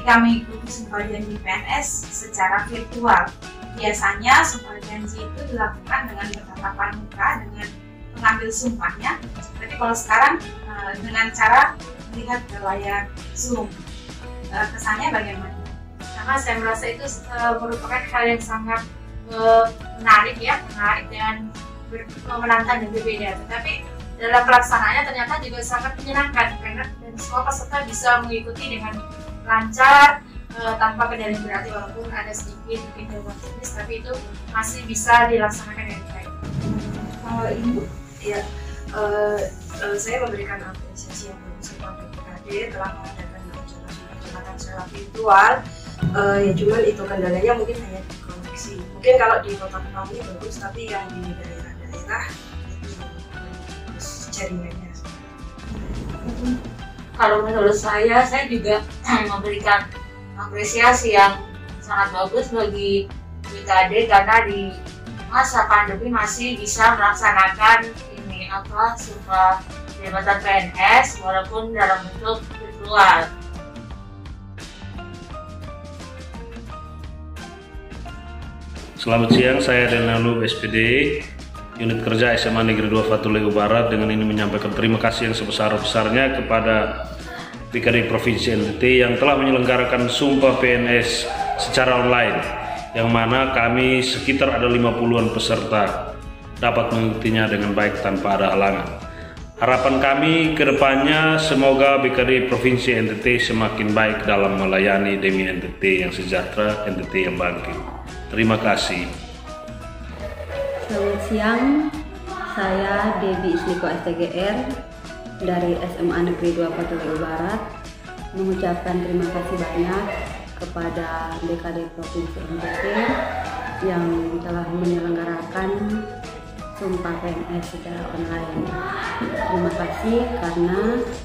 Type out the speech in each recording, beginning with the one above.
ketika mengikuti sumpah janji PNS secara virtual. Biasanya sumpah janji itu dilakukan dengan bertatapan muka dengan pengambil sumpahnya. Tapi kalau sekarang dengan cara melihat ke layar Zoom. Kesannya bagaimana? Karena saya merasa itu merupakan hal yang sangat menarik dan menantang dan berbeda. Tetapi dalam pelaksanaannya ternyata juga sangat menyenangkan karena semua peserta bisa mengikuti dengan lancar tanpa kendala berarti, walaupun ada sedikit gangguan teknis, tapi itu masih bisa dilaksanakan dengan baik. Kalau Ibu, ya saya memberikan apresiasi yang bagus kepada BKD telah mengadakan kegiatan secara virtual. Ya cuman itu kendalanya mungkin hanya di koneksi. Mungkin kalau di kota kami bagus, tapi yang di daerah-daerah itu bagus jaringannya. Kalau menurut saya juga memberikan apresiasi yang sangat bagus bagi BKD karena di masa pandemi masih bisa melaksanakan sumpah jabatan PNS walaupun dalam bentuk virtual. Selamat siang, saya Denalub SPD, unit kerja SMA Negeri 2 Fatul Lego Barat. Dengan ini menyampaikan terima kasih yang sebesar-besarnya kepada BKD Provinsi NTT yang telah menyelenggarakan sumpah PNS secara online, yang mana kami sekitar ada 50-an peserta dapat mengikutinya dengan baik tanpa ada halangan. Harapan kami ke depannya semoga BKD Provinsi NTT semakin baik dalam melayani demi NTT yang sejahtera, NTT yang bangkit. Terima kasih. Selamat siang, saya Debbie Isliko STGR dari SMA Negeri 2 Fatul Lego Barat mengucapkan terima kasih banyak kepada BKD Provinsi NTT yang telah menyelenggarakan sumpah PNS secara online. Terima kasih karena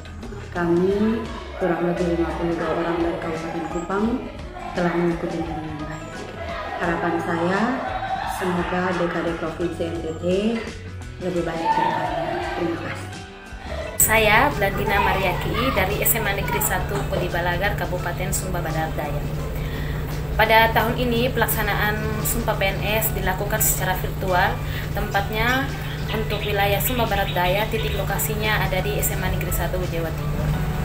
kami kurang lebih 52 orang dari Kabupaten Kupang telah mengikutinya dengan baik. Harapan saya semoga BKD Provinsi NTT lebih baik ke depannya. Terima kasih. Saya Blandina Mariaki dari SMA Negeri 1 Kodi Balagar, Kabupaten Sumba Barat Daya. Pada tahun ini pelaksanaan sumpah PNS dilakukan secara virtual. Tempatnya untuk wilayah Sumba Barat Daya, titik lokasinya ada di SMA Negeri 1 Jawa Timur.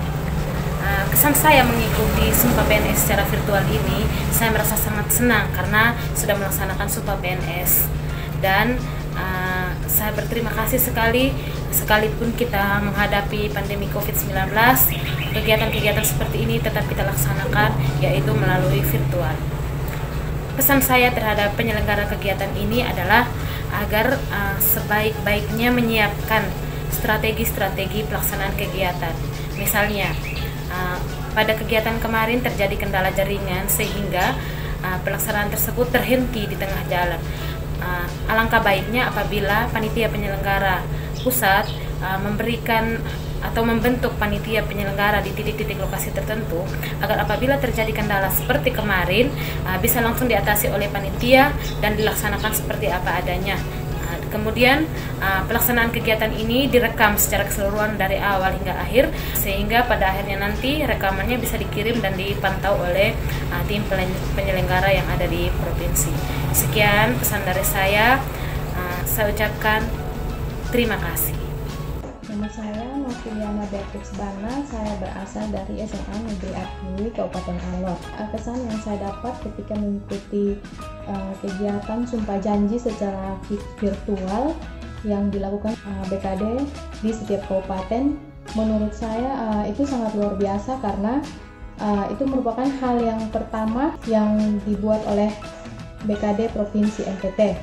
Kesan saya mengikuti sumpah PNS secara virtual ini, saya merasa sangat senang karena sudah melaksanakan sumpah PNS, dan saya berterima kasih sekali, sekalipun kita menghadapi pandemi COVID-19, kegiatan-kegiatan seperti ini tetap kita laksanakan, yaitu melalui virtual. Pesan saya terhadap penyelenggara kegiatan ini adalah agar sebaik-baiknya menyiapkan strategi-strategi pelaksanaan kegiatan. Misalnya, pada kegiatan kemarin terjadi kendala jaringan sehingga pelaksanaan tersebut terhenti di tengah jalan. Alangkah baiknya apabila panitia penyelenggara pusat memberikan atau membentuk panitia penyelenggara di titik-titik lokasi tertentu agar apabila terjadi kendala seperti kemarin bisa langsung diatasi oleh panitia dan dilaksanakan seperti apa adanya. Kemudian pelaksanaan kegiatan ini direkam secara keseluruhan dari awal hingga akhir, sehingga pada akhirnya nanti rekamannya bisa dikirim dan dipantau oleh tim penyelenggara yang ada di provinsi. Sekian pesan dari saya ucapkan terima kasih. Nama saya Noviliana Beatrix Bana, saya berasal dari SMA Negeri Akui, Kabupaten Alor. Kesan yang saya dapat ketika mengikuti kegiatan sumpah janji secara virtual yang dilakukan BKD di setiap kabupaten, menurut saya itu sangat luar biasa karena itu merupakan hal yang pertama yang dibuat oleh BKD Provinsi NTT.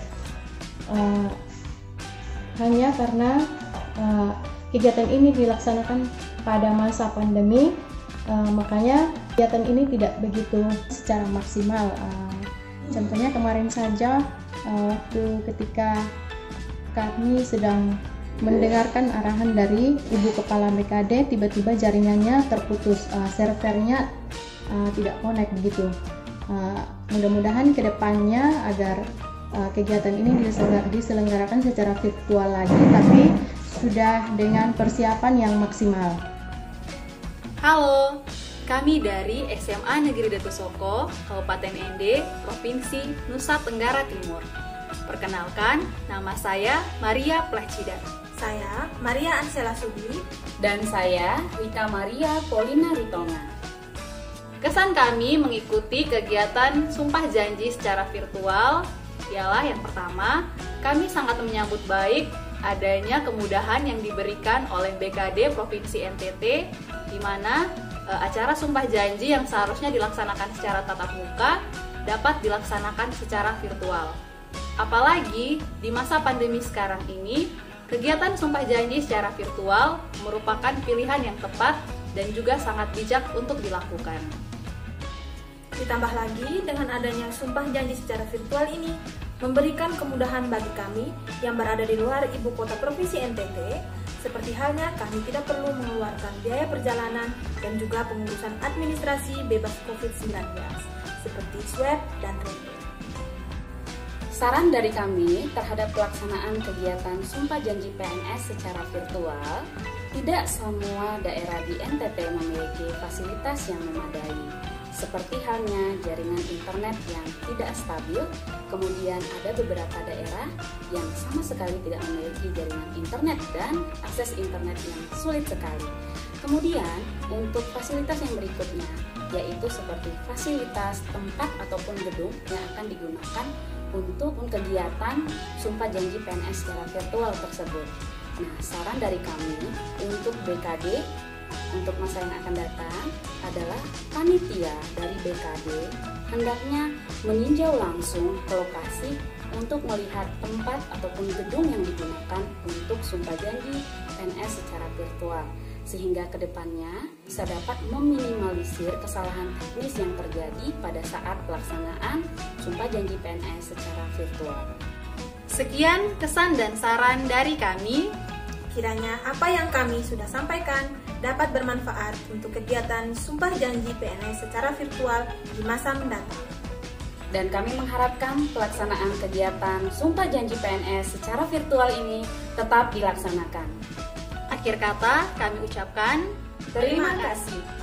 Hanya karena kegiatan ini dilaksanakan pada masa pandemi, makanya kegiatan ini tidak begitu secara maksimal. Contohnya kemarin saja waktu ketika kami sedang mendengarkan arahan dari Ibu Kepala BKD, tiba-tiba jaringannya terputus, servernya tidak connect begitu. Mudah-mudahan kedepannya agar kegiatan ini diselenggarakan secara virtual lagi, tapi sudah dengan persiapan yang maksimal. Halo, Kami dari SMA Negeri Datu Soko, Kabupaten Ende, Provinsi Nusa Tenggara Timur. Perkenalkan, nama saya Maria Plachida. Saya Maria Ansela Sudi. Dan saya Rika Maria Polina Ritonga. Kesan kami mengikuti kegiatan Sumpah Janji secara virtual ialah yang pertama, kami sangat menyambut baik adanya kemudahan yang diberikan oleh BKD Provinsi NTT, di mana acara Sumpah Janji yang seharusnya dilaksanakan secara tatap muka dapat dilaksanakan secara virtual. Apalagi di masa pandemi sekarang ini, kegiatan Sumpah Janji secara virtual merupakan pilihan yang tepat dan juga sangat bijak untuk dilakukan. Ditambah lagi dengan adanya Sumpah Janji secara virtual ini, memberikan kemudahan bagi kami yang berada di luar ibu kota provinsi NTT, seperti halnya kami tidak perlu mengeluarkan biaya perjalanan dan juga pengurusan administrasi bebas COVID-19, seperti swab dan rapid. Saran dari kami terhadap pelaksanaan kegiatan Sumpah Janji PNS secara virtual, tidak semua daerah di NTT memiliki fasilitas yang memadai. Seperti halnya jaringan internet yang tidak stabil, kemudian ada beberapa daerah yang sama sekali tidak memiliki jaringan internet dan akses internet yang sulit sekali. Kemudian untuk fasilitas yang berikutnya, yaitu seperti fasilitas tempat ataupun gedung yang akan digunakan untuk kegiatan Sumpah Janji PNS secara virtual tersebut. Nah, saran dari kami untuk BKD untuk masa yang akan datang adalah panitia dari BKD hendaknya meninjau langsung ke lokasi untuk melihat tempat ataupun gedung yang digunakan untuk Sumpah Janji PNS secara virtual, sehingga kedepannya bisa dapat meminimalisir kesalahan teknis yang terjadi pada saat pelaksanaan Sumpah Janji PNS secara virtual. Sekian kesan dan saran dari kami. Kiranya apa yang kami sudah sampaikan dapat bermanfaat untuk kegiatan Sumpah Janji PNS secara virtual di masa mendatang. Dan kami mengharapkan pelaksanaan kegiatan Sumpah Janji PNS secara virtual ini tetap dilaksanakan. Akhir kata, kami ucapkan terima kasih.